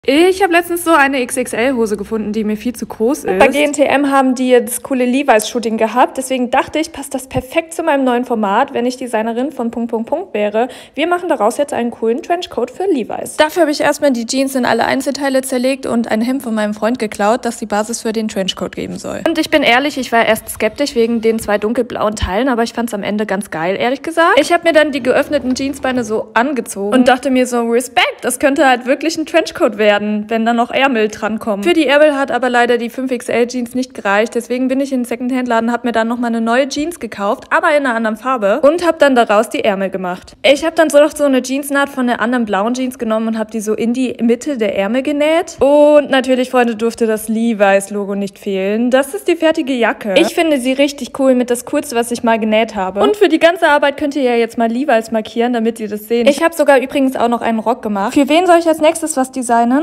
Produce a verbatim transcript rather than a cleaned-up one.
Ich habe letztens so eine X X L-Hose gefunden, die mir viel zu groß ist. Bei G N T M haben die jetzt coole Levi's-Shooting gehabt. Deswegen dachte ich, passt das perfekt zu meinem neuen Format, wenn ich Designerin von Punkt, Punkt, Punkt wäre. Wir machen daraus jetzt einen coolen Trenchcoat für Levi's. Dafür habe ich erstmal die Jeans in alle Einzelteile zerlegt und ein Hemd von meinem Freund geklaut, das die Basis für den Trenchcoat geben soll. Und ich bin ehrlich, ich war erst skeptisch wegen den zwei dunkelblauen Teilen, aber ich fand es am Ende ganz geil, ehrlich gesagt. Ich habe mir dann die geöffneten Jeansbeine so angezogen und dachte mir so, Respekt, das könnte halt wirklich ein Trenchcoat werden, wenn dann noch Ärmel drankommen. Für die Ärmel hat aber leider die fünf X L Jeans nicht gereicht, deswegen bin ich in den Secondhand-Laden, habe mir dann nochmal eine neue Jeans gekauft, aber in einer anderen Farbe und habe dann daraus die Ärmel gemacht. Ich habe dann so noch so eine Jeansnaht von der anderen blauen Jeans genommen und habe die so in die Mitte der Ärmel genäht. Und natürlich, Freunde, durfte das Levi's-Logo nicht fehlen. Das ist die fertige Jacke. Ich finde sie richtig cool mit das Coolste, was ich mal genäht habe. Und für die ganze Arbeit könnt ihr ja jetzt mal Levi's markieren, damit ihr das seht. Ich habe sogar übrigens auch noch einen Rock gemacht. Für wen soll ich als nächstes was designen?